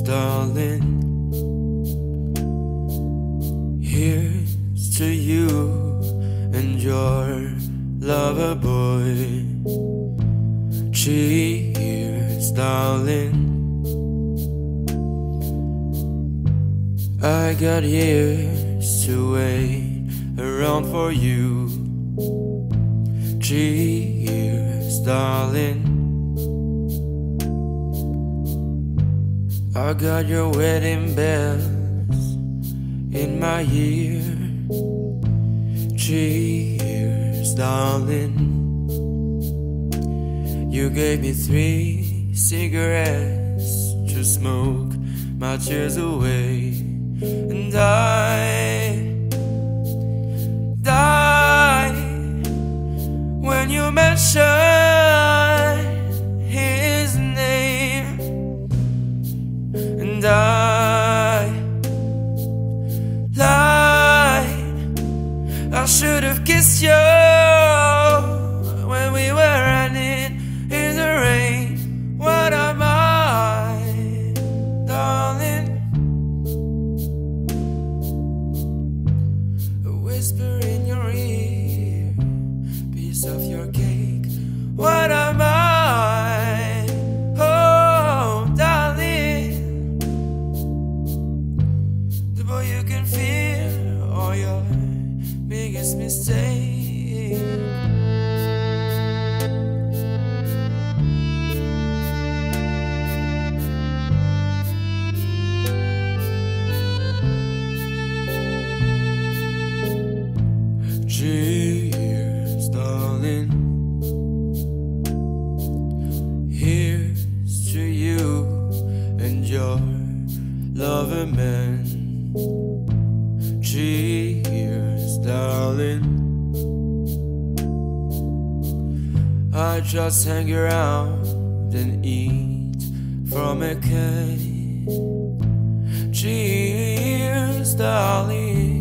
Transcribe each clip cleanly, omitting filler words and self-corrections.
darling. Here's to you and your lover boy. Cheers, darling. I got years to wait around for you. Cheers, darling. I got your wedding bells in my ear. Cheers, darling. You gave me 3 cigarettes to smoke my tears away, and I died when you mentioned his name, and I lied. I should have kissed you when we were running in the rain. What am I, darling? A whisper in your ear, piece of your cake. What am I? Oh, darling, the boy you can feel, or your biggest mistake. Cheers, darling. Here's to you and your lover man. Cheers, darling. I just hang around and eat from a can. Cheers, darling.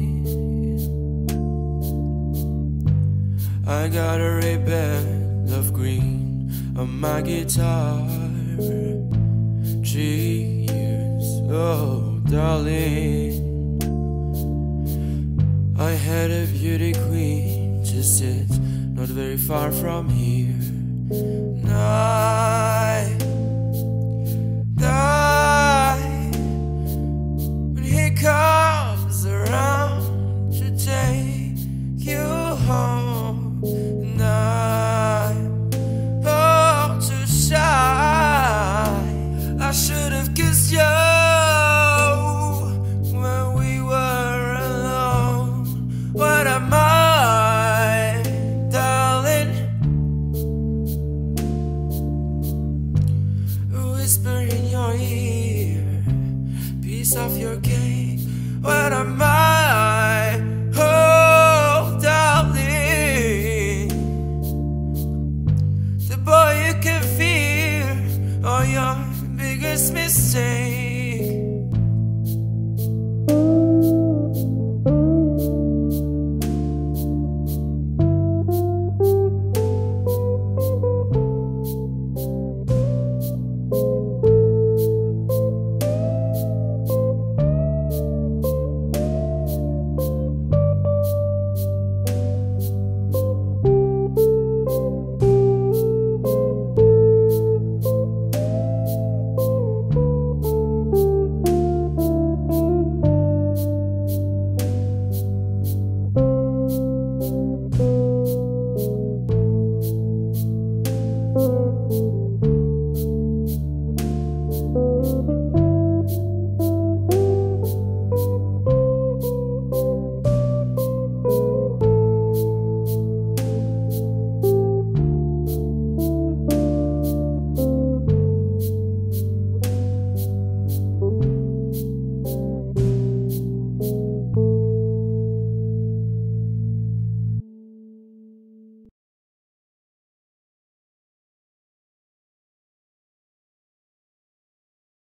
I got a ribbon of green on my guitar. Cheers, oh darling. I had a beauty queen to sit not very far from here. And I die when he comes around to take you home. And I'm all too shy. I should have kissed you when we were alone. What am I, darling? A whisper in your ear, piece of your cake. What am I?